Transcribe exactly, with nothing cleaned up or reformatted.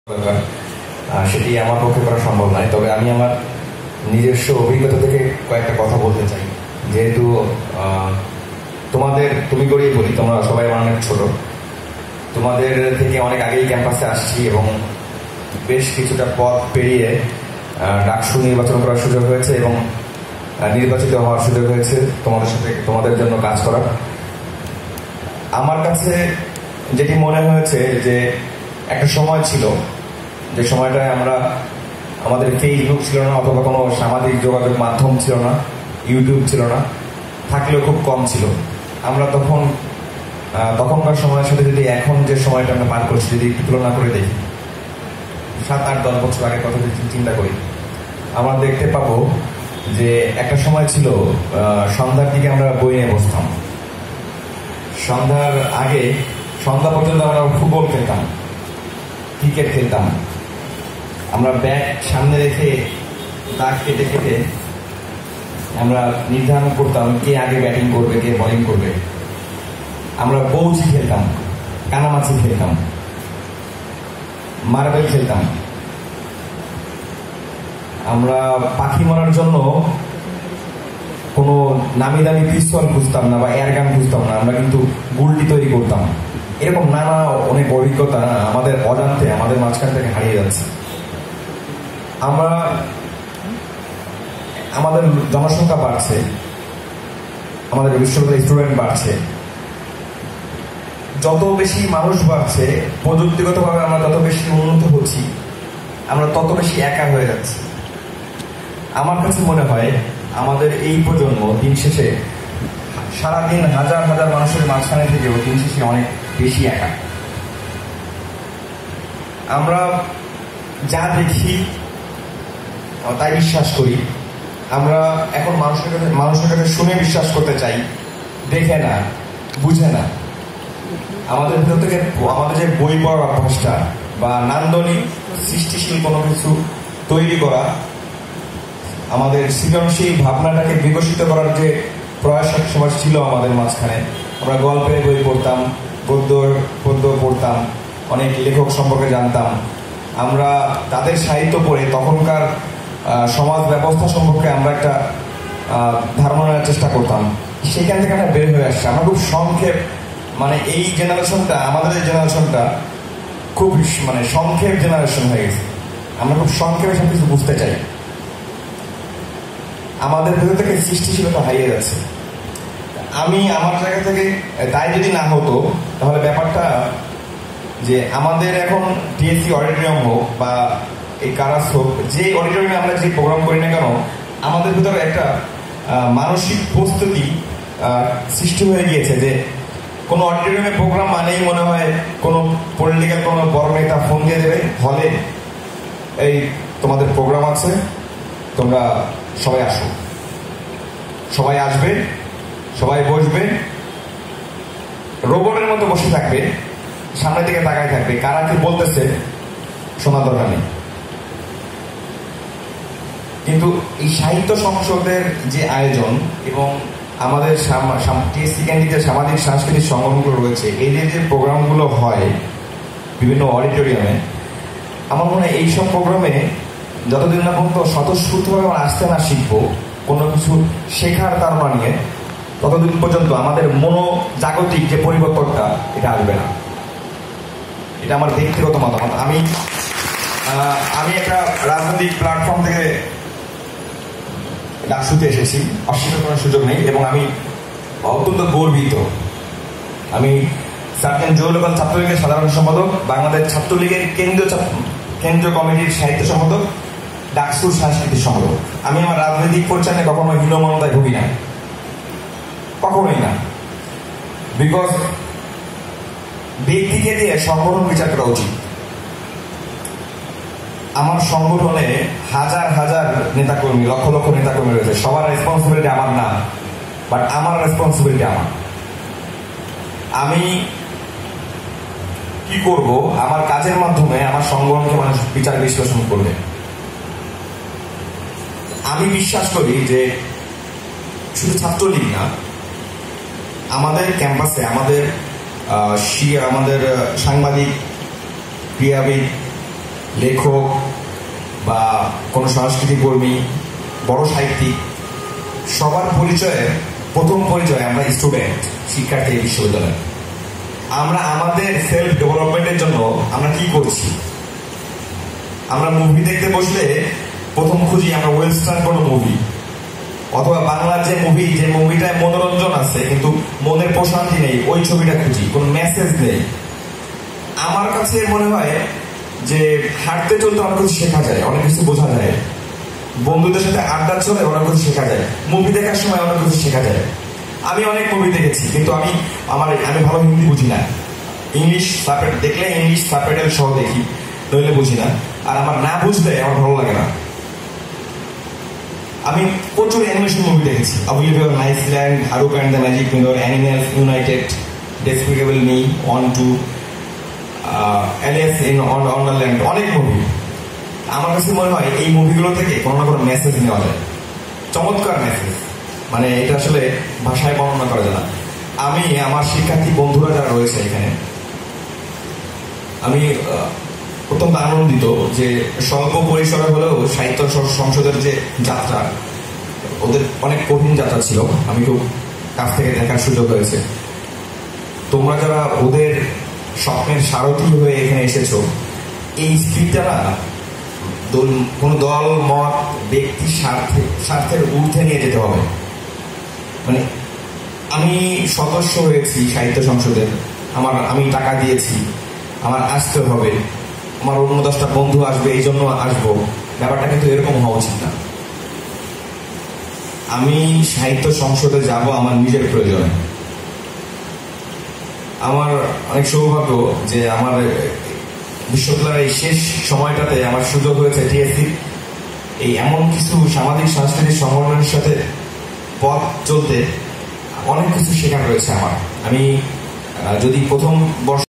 সেটি আমার পক্ষে করা সম্ভব নয়। তবে আমি আমার নিজস্ব অভিজ্ঞতা থেকে কয়েকটা কথা বলতে চাই। যেহেতু তোমাদের তুমি করেই বলি, তোমরা সবাই অনেক ছোট, তোমাদের থেকে অনেক আগেই ক্যাম্পাসে আসছি এবং বেশ কিছুটা পথ পেরিয়ে ডাকসু নির্বাচন করার সুযোগ হয়েছে এবং নির্বাচিত হওয়ার সুযোগ হয়েছে তোমাদের সাথে, তোমাদের জন্য কাজ করার। আমার কাছে যেটি মনে হয়েছে যে একটা সময় ছিল, যে সময়টায় আমরা আমাদের ফেসবুক ছিল না অথবা কোনো সামাজিক যোগাযোগ মাধ্যম ছিল না, ইউটিউব ছিল না, থাকলেও খুব কম ছিল। আমরা তখন তখনকার সময়ের সাথে যদি এখন যে সময়টা আমরা পার করছি যদি একটু তুলনা করে দেখি, সাত আট দশ বছর আগের কথা যদি চিন্তা করি, আমরা দেখতে পাবো যে একটা সময় ছিল সন্ধ্যার দিকে আমরা বই নিয়ে বসতাম। সন্ধ্যার আগে সন্ধ্যা পর্যন্ত আমরা ফুটবল খেলতাম, ক্রিকেট খেলতাম। আমরা ব্যাট সামনে রেখে দাগ কেটে কেটে আমরা নির্ধারণ করতাম কে আগে ব্যাটিং করবে, কে বোলিং করবে। আমরা বৌচি খেলতাম, কানামাছি খেলতাম, মার্বেল খেলতাম। আমরা পাখি মারার জন্য কোনো নামি দামি পিস্তল খুঁজতাম না বা এয়ারগান খুঁজতাম না, আমরা কিন্তু গুলটি তৈরি করতাম। এরকম নানা অনেক অভিজ্ঞতা আমাদের অজান্তে আমাদের মাঝখান থেকে হারিয়ে যাচ্ছে। আমরা আমাদের জনসংখ্যা বাড়ছে, আমাদের বিশ্ববিদ্যালয়ের স্টুডেন্ট বাড়ছে। যত বেশি মানুষ বাড়ছে, প্রযুক্তিগতভাবে আমরা যত বেশি উন্নত হচ্ছি, আমরা তত বেশি একা হয়ে যাচ্ছি। আমার কাছে মনে হয় আমাদের এই প্রজন্ম দিন শেষে সারাদিন হাজার হাজার মানুষের মাঝখানে থেকেও দিন শেষে অনেক বেশি একা। আমরা যা দেখি তাই বিশ্বাস করি। আমরা এখন মানুষের কাছে মানুষের কাছে শুনে বিশ্বাস করতে চাই, দেখে না, বুঝে না। আমাদের ভিতর থেকে আমাদের যে বই পড়ার অভ্যাসটা বা নান্দনিক সৃষ্টিশীল কোনো কিছু তৈরি করা, আমাদের সৃজনশীল ভাবনাটাকে বিকশিত করার যে প্রয়াস সময় ছিল আমাদের মাঝখানে, আমরা গল্পের বই পড়তাম, গদ্য পদ্য পড়তাম, অনেক লেখক সম্পর্কে জানতাম। আমরা তাদের সাহিত্য পড়ে তখনকার সমাজ ব্যবস্থা সম্পর্কে আমরা একটা ধারণা নেওয়ার চেষ্টা করতাম। সেখান থেকে আমরা বের হয়ে আসছি। আমরা খুব সংক্ষেপ, মানে এই জেনারেশনটা, আমাদের এই জেনারেশনটা খুব মানে সংক্ষেপ জেনারেশন হয়ে গেছে। আমরা খুব সংক্ষেপে সব কিছু বুঝতে চাই। আমাদের ভেতর থেকে সৃষ্টিশীলতা হারিয়ে যাচ্ছে। আমি আমার জায়গা থেকে তাই যদি না হতো, তাহলে ব্যাপারটা যে আমাদের এখন টিএসসি অডিটোরিয়াম হোক বা এই কারাস হোক, যে অডিটোরিয়ামে আমরা যে প্রোগ্রাম করি না কেন, আমাদের ভিতরে একটা মানসিক প্রস্তুতি সৃষ্টি হয়ে গিয়েছে যে কোনো অডিটোরিয়ামে প্রোগ্রাম মানেই মনে হয় কোনো পলিটিক্যাল কোনো বড় নেতা ফোন দিয়ে দেবে হলে, এই তোমাদের প্রোগ্রাম আছে, তোমরা সবাই আসো। সবাই আসবে, সবাই বসবে, রোবটের মতো বসে থাকবে, সামনের দিকে তাকায় থাকবে, কারা কি বলতেছে শোনার দরকার নেই। কিন্তু এই সাহিত্য সংসদের যে আয়োজন এবং আমাদের টিএসসি কেন্দ্রিক যে সামাজিক সাংস্কৃতিক সংগঠনগুলো রয়েছে, এদের যে প্রোগ্রামগুলো হয় বিভিন্ন অডিটোরিয়ামে, আমার মনে হয় এইসব প্রোগ্রামে যতদিন না পর্যন্ত স্বতঃস্ফূর্তভাবে আমরা আসতে না শিখবো কোনো কিছু শেখার তারা নিয়ে, ততদিন পর্যন্ত আমাদের মনোজাগতিক যে পরিবর্তনটা এটা আসবে না। এটা আমার ব্যক্তিগত মতামত। আমি আমি একটা রাজনৈতিক প্ল্যাটফর্ম থেকে ডাকসুতে এসেছি, অস্বীকার করার সুযোগ নেই, এবং আমি অত্যন্ত গর্বিত। আমি সার্জেন্ট জয়লোকাল ছাত্রলীগের সাধারণ সম্পাদক, বাংলাদেশ ছাত্রলীগের কেন্দ্রীয় কেন্দ্রীয় কমিটির সাহিত্য সম্পাদক, ডাকসুর সাংস্কৃতিক সম্পাদক। আমি আমার রাজনৈতিক পরিচয় কখনো হীনমন্যতায় ভুগি না, কখনোই না। বিকজ ব্যক্তিকে দিয়ে সংগঠন বিচার করা উচিত। আমার সংগঠনে হাজার হাজার নেতাকর্মী, লক্ষ লক্ষ নেতাকর্মী রয়েছে, সবার রেসপন্সিবিলিটি আমার না, বাট আমার রেসপন্সিবিলিটি আমার। আমি কি করব, আমার কাজের মাধ্যমে আমার সংগঠনকে মানুষ বিচার বিশ্লেষণ করবে। আমি বিশ্বাস করি যে শুধু ছাত্রলীগ না, আমাদের ক্যাম্পাসে আমাদের আমাদের সাংবাদিক, ক্রীড়াবিদ, লেখক বা কোনো সাংস্কৃতিক কর্মী, বড় সাহিত্যিক, সবার পরিচয়ে প্রথম পরিচয় আমরা স্টুডেন্ট, শিক্ষার্থী বিশ্ববিদ্যালয়। আমরা আমাদের সেলফ ডেভেলপমেন্টের জন্য আমরা কি করছি? আমরা মুভি দেখতে বসলে প্রথম খুঁজি আমরা ওয়েস্টার্ন কোনো মুভি, অথবা বাংলার যে মুভি, যে মুভিটায় মনোরঞ্জন আছে কিন্তু মনের প্রশান্তি নেই, ওই ছবিটা খুঁজি, কোনো মেসেজ নেই। আমার কাছে মনে হয় যে হাঁটতে চলতে অনেক কিছু শেখা যায়, অনেক কিছু বোঝা যায়, বন্ধুদের সাথে আড্ডা চলে অনেক কিছু শেখা যায়, মুভি দেখার সময় অনেক কিছু শেখা যায়। আমি অনেক মুভি দেখেছি কিন্তু আমি আমার আমি ভালো হিন্দি বুঝি না, ইংলিশ সাবটাইটেল দেখলে ইংলিশ সাবটাইটেল সহ দেখি, নইলে বুঝি না। আর আমার না বুঝলে আমার ভালো লাগে না। আমি প্রচুর অ্যানিমেশন মুভি দেখেছি, অ্যাভেলেবল নাইসল্যান্ড, হারুক and the magic mirror, animals united, despicable me, on two, Alice in Wonderland, অনেক মুভি। আমার কাছে মনে হয় এই মুভিগুলো থেকে কোনো না কোনো মেসেজ নেওয়া যায়, চমৎকার মেসেজ, মানে এটা আসলে ভাষায় বর্ণনা করা যায় না। আমি আমার শিক্ষার্থী বন্ধুরা যারা রয়েছে এখানে, আমি অত্যন্ত আনন্দিত যে স্বল্প পরিসরে হলেও সাহিত্য সংসদের যে যাত্রা, ওদের অনেক কঠিন যাত্রা ছিল, আমি খুব কাছ থেকে দেখার সুযোগ হয়েছে। তোমরা যারা ওদের স্বপ্নের সারথি হয়ে এখানে এসেছো, এই স্পিডটা না কোনো দল মত ব্যক্তি স্বার্থে স্বার্থের ঊর্ধ্বে নিয়ে যেতে হবে। মানে আমি সদস্য হয়েছি সাহিত্য সংসদের, আমার আমি টাকা দিয়েছি, আমার আসতে হবে, আমার অন্য দশটা বন্ধু আসবে এই জন্য আসবো, ব্যাপারটা কিন্তু এরকম হওয়া উচিত না। আমি সাহিত্য সংসদে যাব আমার নিজের প্রয়োজনে। আমার অনেক সৌভাগ্য যে আমার বিশ্ববিদ্যালয়ের এই শেষ সময়টাতে আমার সুযোগ হয়েছে টিএসসি এই এমন কিছু সামাজিক সাংস্কৃতিক সংগঠনের সাথে পথ চলতে, অনেক কিছু শেখার রয়েছে আমার। আমি যদি প্রথম বর্ষ